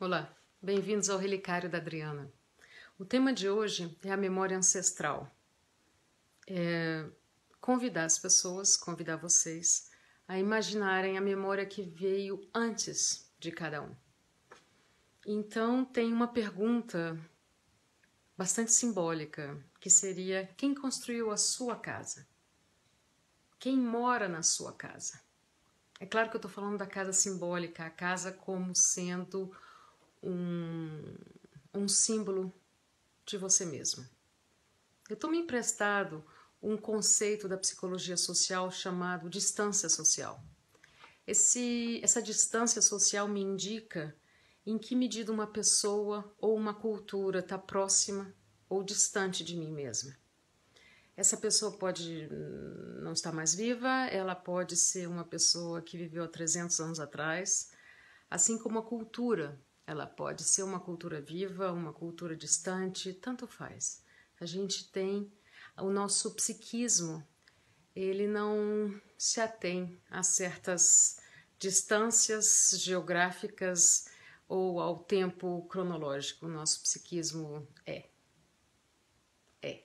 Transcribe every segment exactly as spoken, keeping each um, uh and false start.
Olá, bem-vindos ao Relicário da Adriana. O tema de hoje é a memória ancestral. É convidar as pessoas, convidar vocês a imaginarem a memória que veio antes de cada um. Então tem uma pergunta bastante simbólica, que seria: quem construiu a sua casa? Quem mora na sua casa? É claro que eu estou falando da casa simbólica, a casa como sendo um, um símbolo de você mesmo. Eu tomei emprestado um conceito da psicologia social chamado distância social. Esse, essa distância social me indica em que medida uma pessoa ou uma cultura está próxima ou distante de mim mesma. Essa pessoa pode não estar mais viva, ela pode ser uma pessoa que viveu há trezentos anos atrás, assim como a cultura. Ela pode ser uma cultura viva, uma cultura distante, tanto faz. A gente tem o nosso psiquismo, ele não se atém a certas distâncias geográficas ou ao tempo cronológico. O nosso psiquismo é. É.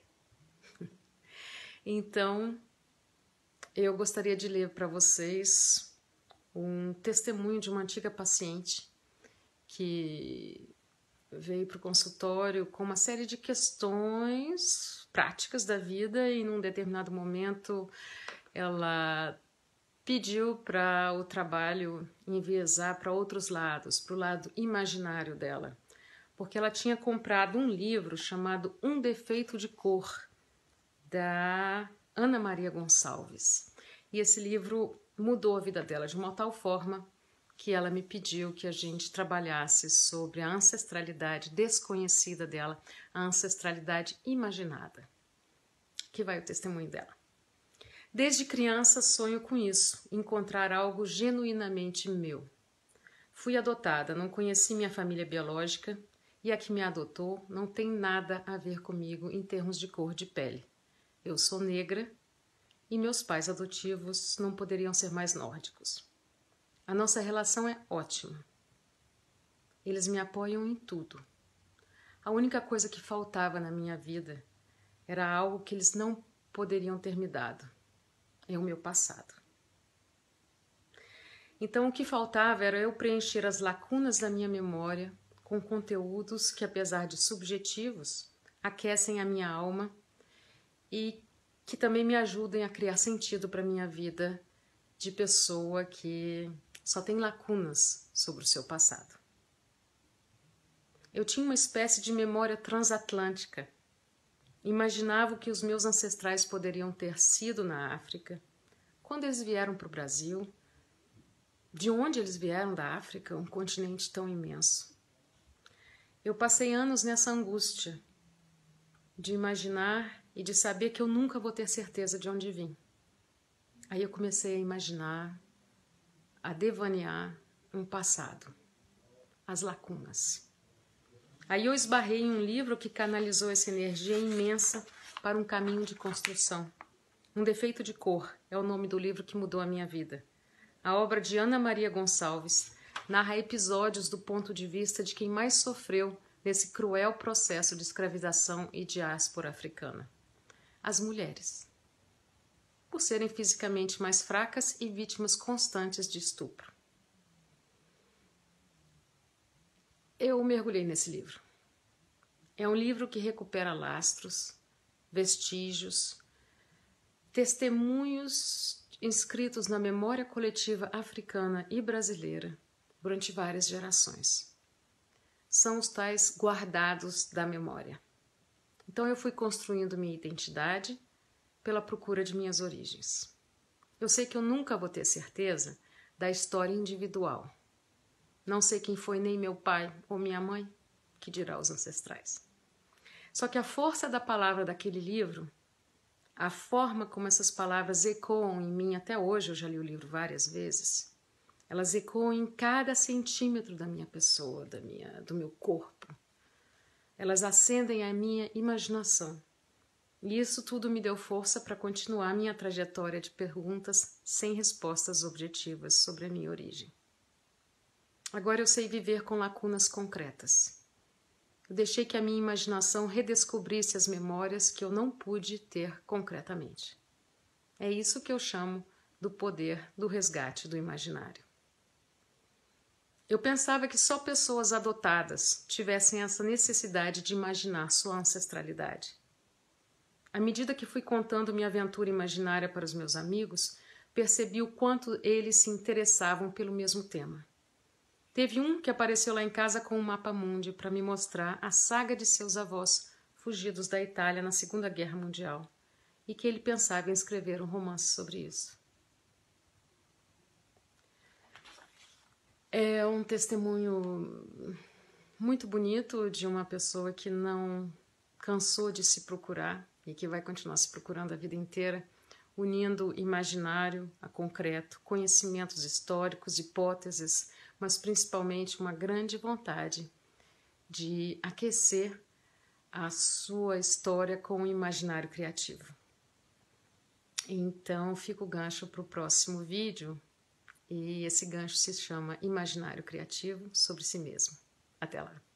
Então, eu gostaria de ler para vocês um testemunho de uma antiga paciente que veio para o consultório com uma série de questões práticas da vida e num determinado momento ela pediu para o trabalho enviesar para outros lados, para o lado imaginário dela, porque ela tinha comprado um livro chamado Um Defeito de Cor, da Ana Maria Gonçalves. E esse livro mudou a vida dela de uma tal forma que ela me pediu que a gente trabalhasse sobre a ancestralidade desconhecida dela, a ancestralidade imaginada. Aqui vai o testemunho dela. Desde criança sonho com isso, encontrar algo genuinamente meu. Fui adotada, não conheci minha família biológica e a que me adotou não tem nada a ver comigo em termos de cor de pele. Eu sou negra e meus pais adotivos não poderiam ser mais nórdicos. A nossa relação é ótima. Eles me apoiam em tudo. A única coisa que faltava na minha vida era algo que eles não poderiam ter me dado. É o meu passado. Então o que faltava era eu preencher as lacunas da minha memória com conteúdos que, apesar de subjetivos, aquecem a minha alma e que também me ajudem a criar sentido para a minha vida de pessoa que só tem lacunas sobre o seu passado. Eu tinha uma espécie de memória transatlântica. Imaginava o que os meus ancestrais poderiam ter sido na África, quando eles vieram para o Brasil, de onde eles vieram da África, um continente tão imenso. Eu passei anos nessa angústia de imaginar e de saber que eu nunca vou ter certeza de onde vim. Aí eu comecei a imaginar, a devanear um passado, as lacunas. Aí eu esbarrei em um livro que canalizou essa energia imensa para um caminho de construção. Um Defeito de Cor é o nome do livro que mudou a minha vida. A obra de Ana Maria Gonçalves narra episódios do ponto de vista de quem mais sofreu nesse cruel processo de escravização e diáspora africana. As mulheres. Por serem fisicamente mais fracas e vítimas constantes de estupro. Eu mergulhei nesse livro. É um livro que recupera lastros, vestígios, testemunhos inscritos na memória coletiva africana e brasileira durante várias gerações. São os tais guardados da memória. Então eu fui construindo minha identidade pela procura de minhas origens. Eu sei que eu nunca vou ter certeza da história individual. Não sei quem foi nem meu pai ou minha mãe, que dirá os ancestrais. Só que a força da palavra daquele livro, a forma como essas palavras ecoam em mim até hoje, eu já li o livro várias vezes, elas ecoam em cada centímetro da minha pessoa, da minha, do meu corpo. Elas acendem a minha imaginação. E isso tudo me deu força para continuar minha trajetória de perguntas sem respostas objetivas sobre a minha origem. Agora eu sei viver com lacunas concretas. Eu deixei que a minha imaginação redescobrisse as memórias que eu não pude ter concretamente. É isso que eu chamo do poder do resgate do imaginário. Eu pensava que só pessoas adotadas tivessem essa necessidade de imaginar sua ancestralidade. À medida que fui contando minha aventura imaginária para os meus amigos, percebi o quanto eles se interessavam pelo mesmo tema. Teve um que apareceu lá em casa com um mapa mundi para me mostrar a saga de seus avós fugidos da Itália na Segunda Guerra Mundial e que ele pensava em escrever um romance sobre isso. É um testemunho muito bonito de uma pessoa que não cansou de se procurar e que vai continuar se procurando a vida inteira, unindo imaginário a concreto, conhecimentos históricos, hipóteses, mas principalmente uma grande vontade de aquecer a sua história com o imaginário criativo. Então fica o gancho para o próximo vídeo, e esse gancho se chama Imaginário Criativo sobre si mesmo. Até lá!